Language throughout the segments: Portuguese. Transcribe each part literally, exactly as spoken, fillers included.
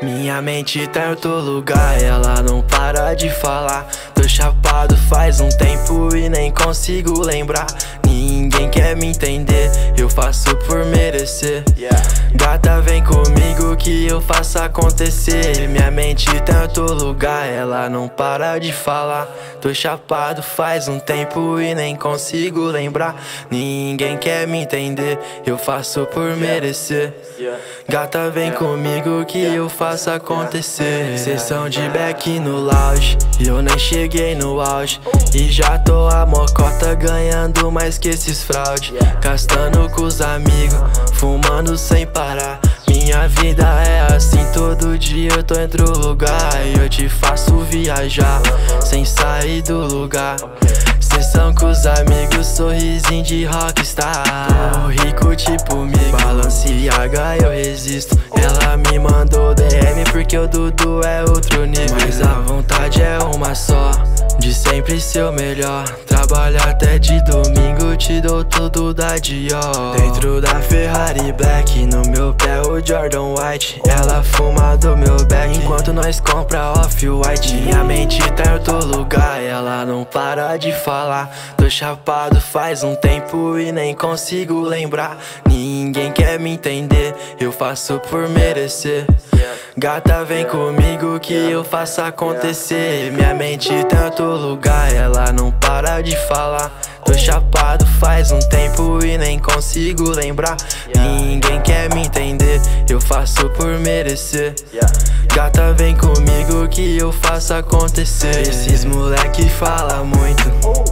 Minha mente tá em outro lugar, ela não para de falar. Tô chapado faz um tempo e nem consigo lembrar. Ninguém quer me entender, eu faço por merecer. Gata, vem comigo que eu faço acontecer. Minha mente tá em outro lugar, ela não para de falar. Tô chapado faz um tempo e nem consigo lembrar. Ninguém quer me entender, eu faço por merecer. Gata, vem comigo que eu faço acontecer. Sessão de back no lounge e eu nem cheguei no auge. E já tô a mocota ganhando mais que esses fraude. Gastando com os amigos, fumando sem parar. Minha vida é assim, todo dia eu tô em outro lugar. E eu te faço viajar, sem sair do lugar. Sessão com os amigos, sorrisinho de rockstar. Tô rico tipo Migo, Balenciaga eu resisto. Ela me mandou D M porque o Dudu é outro nível. Mas a vontade é uma só, de sempre ser o melhor. Trabalho até de domingo, te dou tudo da Dior. Dentro da Ferrari Black, no meu pé o Jordan White. Ela fuma do meu back, enquanto nós compra Off-White. Minha mente tá em outro lugar, ela não para de falar. Tô chapado faz um tempo e nem consigo lembrar. Ninguém quer me entender, eu faço por merecer. Gata, vem comigo que eu faço acontecer. Minha mente tá em outro lugar, ela não para de falar. Tô chapado faz um tempo e nem consigo lembrar. Ninguém quer me entender, eu faço por merecer. Gata, vem comigo que eu faço acontecer. Esses moleque fala muito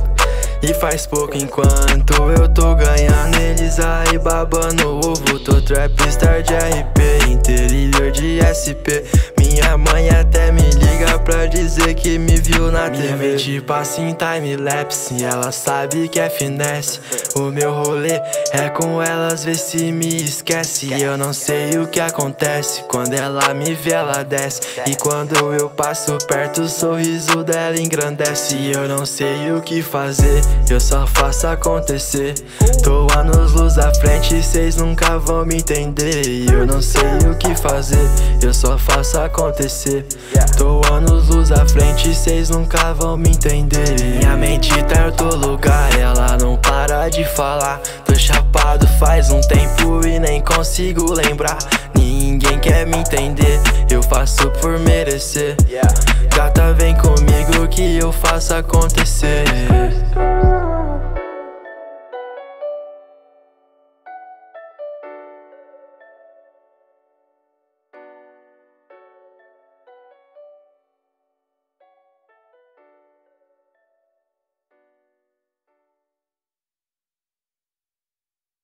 e faz pouco enquanto eu tô ganhando, eles aí babando o ovo. Tô trapstar de R P, interior de S P. Minha mãe até me liga pra dizer que me viu na T V. Minha mente passa em time-lapse e ela sabe que é finesse. O meu rolê é com elas, vê se me esquece. Eu não sei o que acontece, quando ela me vê ela desce. E quando eu passo perto o sorriso dela engrandece. E eu não sei o que fazer, eu só faço acontecer. Tô anos luz à frente, cês nunca vão me entender. E eu não sei o que fazer, eu só faço acontecer. Tô anos luz à frente, cês nunca vão me entender. Minha mente tá em outro lugar, ela não para de falar. Tô chapado faz um tempo e nem consigo lembrar. Ninguém quer me entender, eu faço por merecer. Gata, vem comigo que eu faço acontecer.